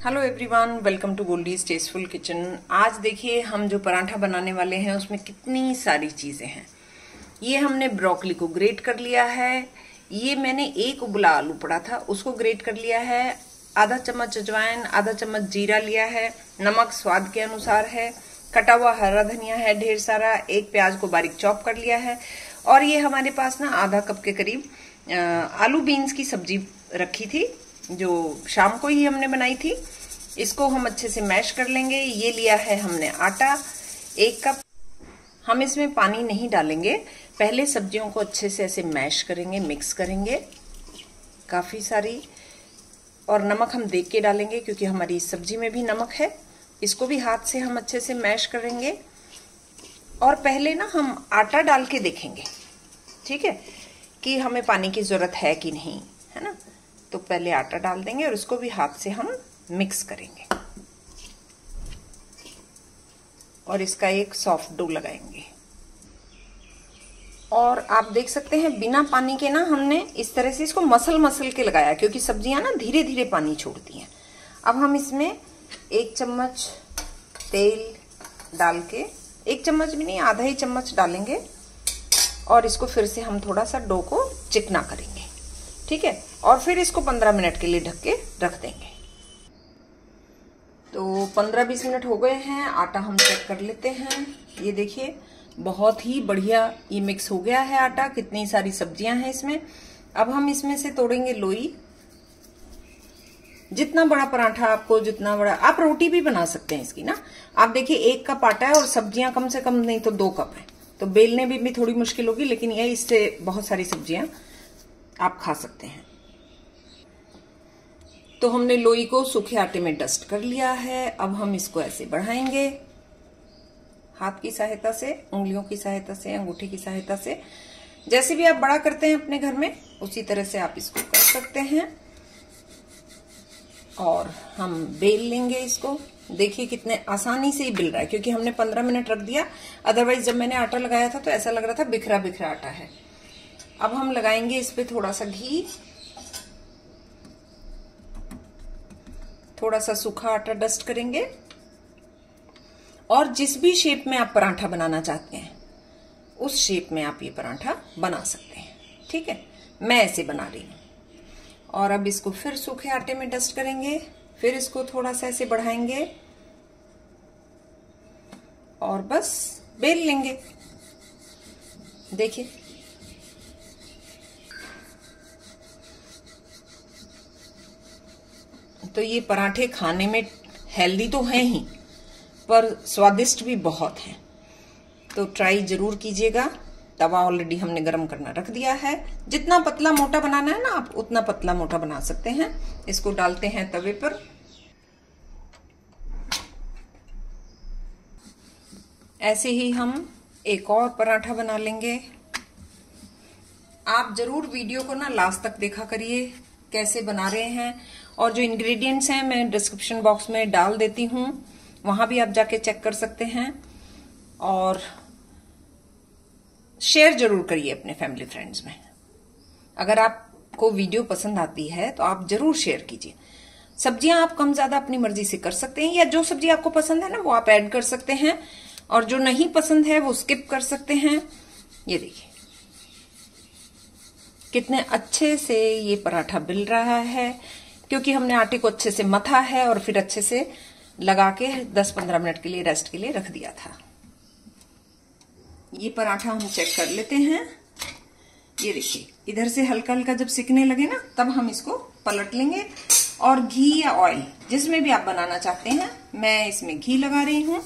Hello everyone, welcome to Goldie's Tasteful Kitchen. आज देखिए हम जो पराठा बनाने वाले हैं उसमें कितनी सारी चीजें हैं। ये हमने ब्रोकली को ग्रेट कर लिया है। ये मैंने एक उबला आलू पड़ा था उसको ग्रेट कर लिया है। आधा चम्मच अजवाइन, आधा चम्मच जीरा लिया है। नमक स्वाद के अनुसार है। कटा हुआ हरा धनिया है ढेर सारा। एक प्याज को बारीक चॉप कर लिया है। और ये हमारे पास ना आधा कप के करीब आलू बीन्स की सब्जी रखी थी जो शाम को ही हमने बनाई थी। इसको हम अच्छे से मैश कर लेंगे। ये लिया है हमने आटा 1 कप। हम इसमें पानी नहीं डालेंगे, पहले सब्जियों को अच्छे से ऐसे मैश करेंगे, मिक्स करेंगे काफी सारी। और नमक हम देख के डालेंगे क्योंकि हमारी सब्जी में भी नमक है। इसको भी हाथ से हम अच्छे से मैश करेंगे। और पहले ना हम आटा डाल के देखेंगे, ठीक है, कि हमें पानी की जरूरत है कि नहीं, है ना। तो पहले आटा डाल देंगे और इसको भी हाथ से हम मिक्स करेंगे और इसका एक सॉफ्ट डो लगाएंगे। और आप देख सकते हैं बिना पानी के ना हमने इस तरह से इसको मसल के लगाया क्योंकि सब्जियां ना धीरे धीरे पानी छोड़ती हैं। अब हम इसमें 1 चम्मच तेल डाल के, 1 चम्मच भी नहीं, आधा ही चम्मच डालेंगे और इसको फिर से हम थोड़ा सा डो को चिकना करेंगे, ठीक है। और फिर इसको 15 मिनट के लिए ढक के रख देंगे। तो 15-20 मिनट हो गए हैं। आटा हम चेक कर लेते हैं। ये देखिए बहुत ही बढ़िया ये मिक्स हो गया है आटा। कितनी सारी सब्जियां हैं इसमें। अब हम इसमें से तोड़ेंगे लोई। जितना बड़ा पराठा आपको, जितना बड़ा आप रोटी भी बना सकते हैं इसकी ना। आप देखिए 1 कप आटा है और सब्जियां कम से कम नहीं तो 2 कप है, तो बेलने में भी थोड़ी मुश्किल होगी, लेकिन ये इससे बहुत सारी सब्जियां आप खा सकते हैं। तो हमने लोई को सूखे आटे में डस्ट कर लिया है। अब हम इसको ऐसे बढ़ाएंगे हाथ की सहायता से, उंगलियों की सहायता से, अंगूठे की सहायता से, जैसे भी आप बड़ा करते हैं अपने घर में उसी तरह से आप इसको कर सकते हैं। और हम बेल लेंगे इसको। देखिए कितने आसानी से ही बिल रहा है क्योंकि हमने 15 मिनट रख दिया। अदरवाइज जब मैंने आटा लगाया था तो ऐसा लग रहा था बिखरा बिखरा आटा है। अब हम लगाएंगे इस पे थोड़ा सा घी, थोड़ा सा सूखा आटा डस्ट करेंगे। और जिस भी शेप में आप पराठा बनाना चाहते हैं उस शेप में आप ये पराठा बना सकते हैं, ठीक है। मैं ऐसे बना रही हूं। और अब इसको फिर सूखे आटे में डस्ट करेंगे, फिर इसको थोड़ा सा ऐसे बढ़ाएंगे और बस बेल लेंगे। देखिए तो ये पराठे खाने में हेल्दी तो हैं ही पर स्वादिष्ट भी बहुत हैं। तो ट्राई जरूर कीजिएगा। तवा ऑलरेडी हमने गरम करना रख दिया है। जितना पतला मोटा बनाना है ना आप उतना पतला मोटा बना सकते हैं। इसको डालते हैं तवे पर। ऐसे ही हम एक और पराठा बना लेंगे। आप जरूर वीडियो को ना लास्ट तक देखा करिए कैसे बना रहे हैं। और जो इंग्रेडिएंट्स हैं मैं डिस्क्रिप्शन बॉक्स में डाल देती हूँ, वहां भी आप जाके चेक कर सकते हैं। और शेयर जरूर करिए अपने फैमिली फ्रेंड्स में। अगर आपको वीडियो पसंद आती है तो आप जरूर शेयर कीजिए। सब्जियां आप कम ज्यादा अपनी मर्जी से कर सकते हैं, या जो सब्जी आपको पसंद है ना वो आप ऐड कर सकते हैं, और जो नहीं पसंद है वो स्किप कर सकते हैं। ये देखिए कितने अच्छे से ये पराठा बिल रहा है क्योंकि हमने आटे को अच्छे से मथा है और फिर अच्छे से लगा के 10-15 मिनट के लिए रेस्ट के लिए रख दिया था। ये पराठा हम चेक कर लेते हैं। ये देखिए इधर से हल्का हल्का जब सिकने लगे ना तब हम इसको पलट लेंगे। और घी या ऑयल जिसमें भी आप बनाना चाहते हैं, मैं इसमें घी लगा रही हूं,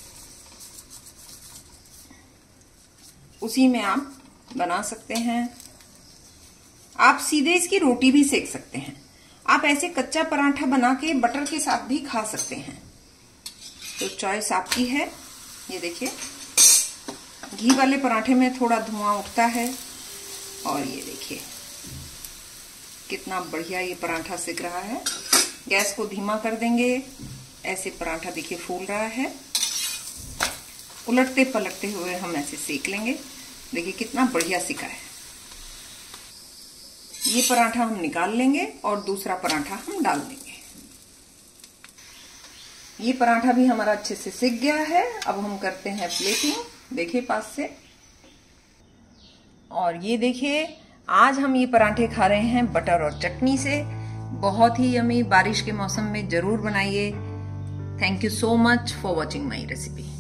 उसी में आप बना सकते हैं। आप सीधे इसकी रोटी भी सेक सकते हैं। आप ऐसे कच्चा पराठा बना के बटर के साथ भी खा सकते हैं, तो चॉइस आपकी है। ये देखिए घी वाले पराठे में थोड़ा धुआं उठता है और ये देखिए कितना बढ़िया ये पराठा सिक रहा है। गैस को धीमा कर देंगे। ऐसे पराठा देखिए फूल रहा है। उलटते पलटते हुए हम ऐसे सेक लेंगे। देखिए कितना बढ़िया सिका है। ये पराठा हम निकाल लेंगे और दूसरा पराठा हम डाल देंगे। ये पराठा भी हमारा अच्छे से सिक गया है। अब हम करते हैं प्लेटिंग, देखिए पास से। और ये देखिए, आज हम ये पराठे खा रहे हैं बटर और चटनी से। बहुत ही यमी, बारिश के मौसम में जरूर बनाइए। Thank you so much for watching my recipe.